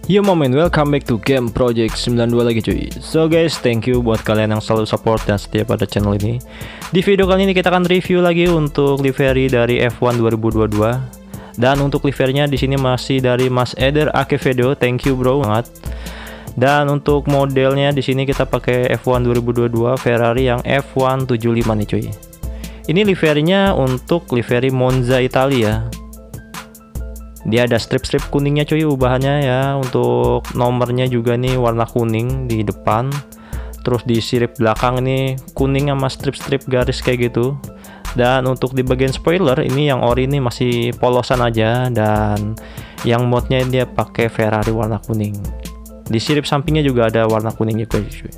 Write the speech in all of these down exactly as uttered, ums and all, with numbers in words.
Yo momen, welcome back to Game Project sembilan dua lagi cuy. So guys, thank you buat kalian yang selalu support dan setia pada channel ini. Di video kali ini kita akan review lagi untuk livery dari F satu dua ribu dua puluh dua. Dan untuk liverynya di sini masih dari Mas Eder Akevedo. Thank you bro banget. Dan untuk modelnya di sini kita pakai F satu dua ribu dua puluh dua Ferrari yang F seratus tujuh puluh lima nih cuy. Ini liverynya untuk livery Monza Italia. Dia ada strip-strip kuningnya cuy, ubahannya ya. Untuk nomornya juga nih warna kuning di depan. Terus di sirip belakang ini kuning sama strip-strip garis kayak gitu. Dan untuk di bagian spoiler ini yang ori ini masih polosan aja. Dan yang modnya dia pakai Ferrari warna kuning. Di sirip sampingnya juga ada warna kuning juga cuy.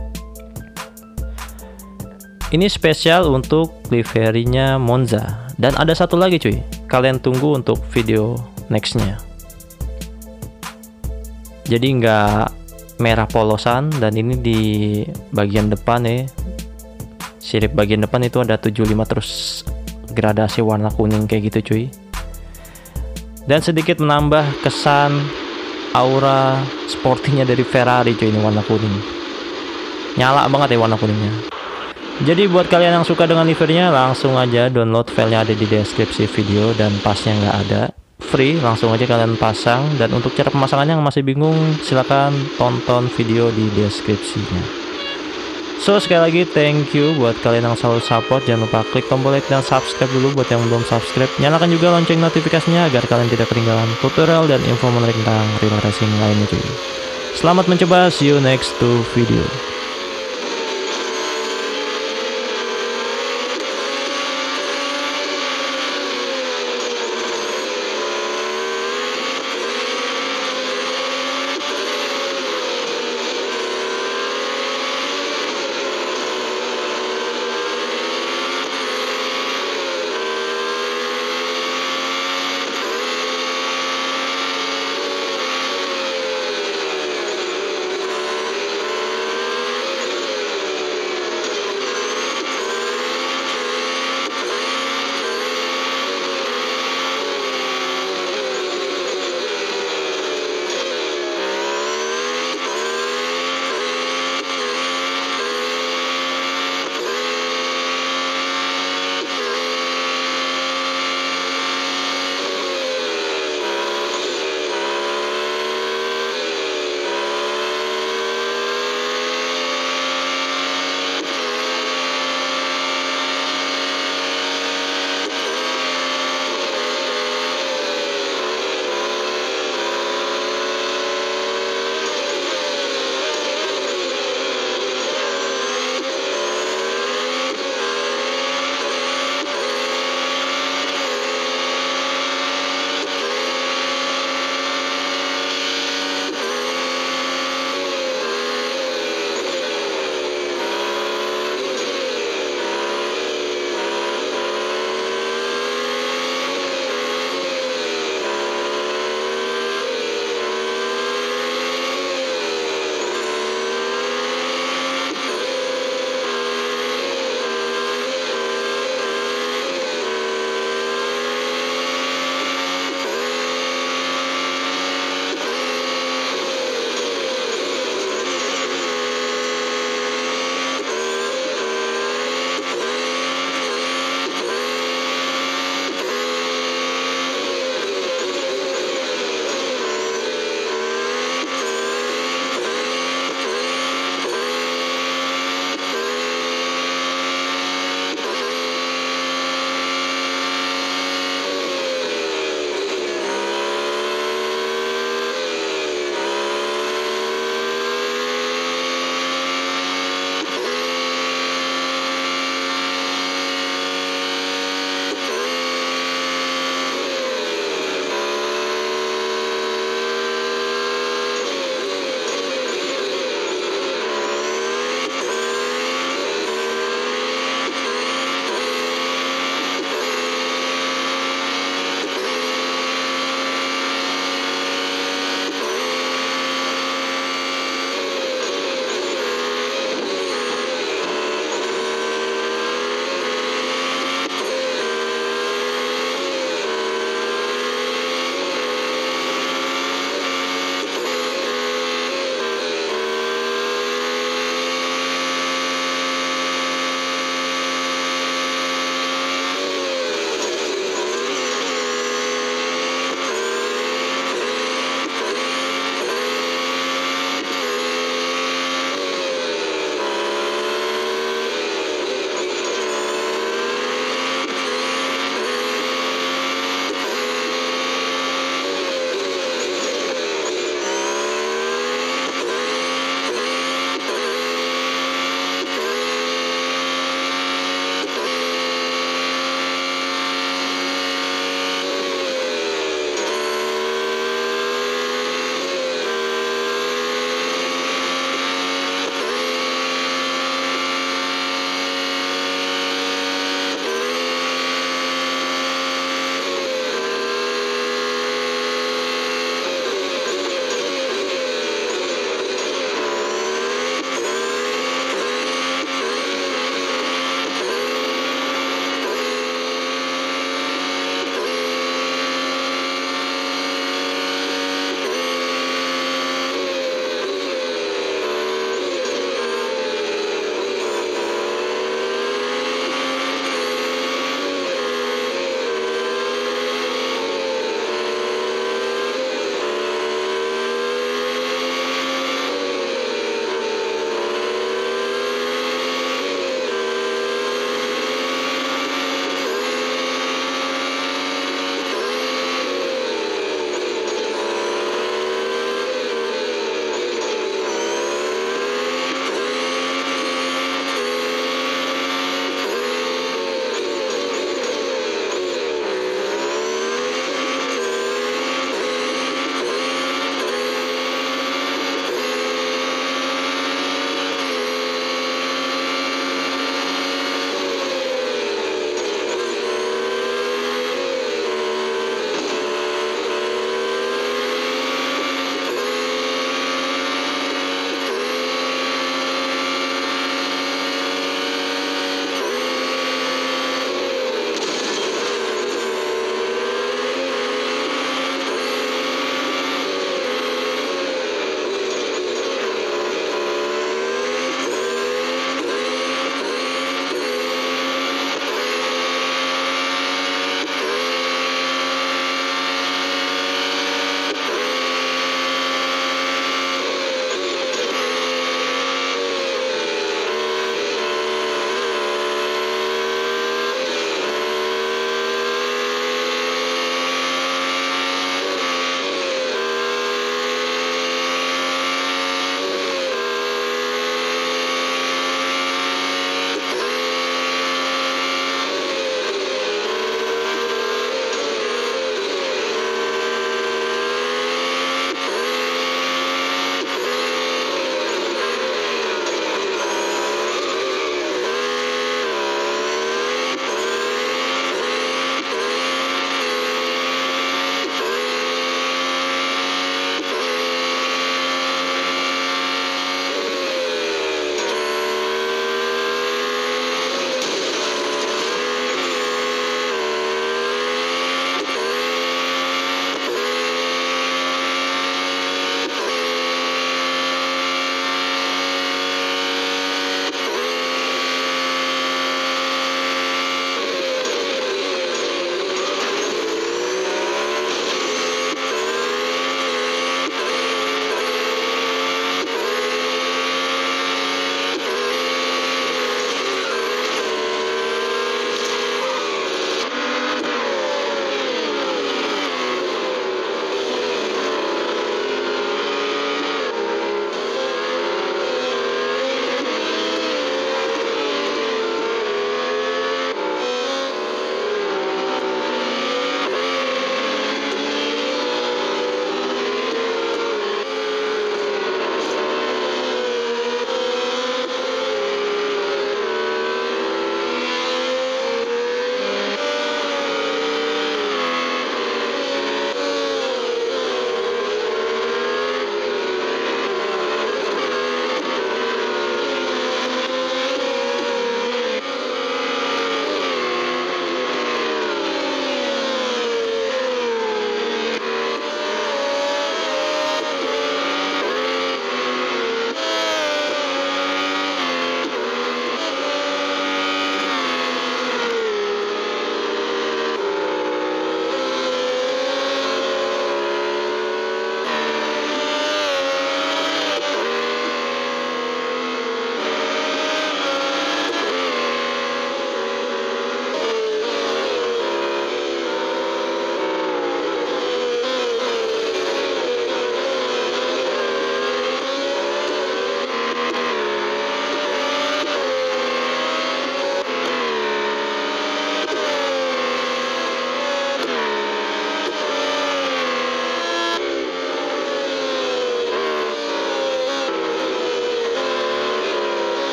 Ini spesial untuk liverynya Monza. Dan ada satu lagi cuy, kalian tunggu untuk video nextnya. Jadi nggak merah polosan, dan ini di bagian depan ya, sirip bagian depan itu ada tujuh puluh lima terus gradasi warna kuning kayak gitu cuy. Dan sedikit menambah kesan aura sportingnya dari Ferrari cuy, ini warna kuning. Nyala banget ya warna kuningnya. Jadi buat kalian yang suka dengan liverynya, langsung aja download filenya, ada di deskripsi video, dan pasnya nggak ada, free, langsung aja kalian pasang. Dan untuk cara pemasangannya yang masih bingung, silahkan tonton video di deskripsinya. So sekali lagi thank you buat kalian yang selalu support. Jangan lupa klik tombol like dan subscribe dulu buat yang belum subscribe. Nyalakan juga lonceng notifikasinya agar kalian tidak ketinggalan tutorial dan info menarik tentang real racing lainnya cuy. Selamat mencoba, see you next to video.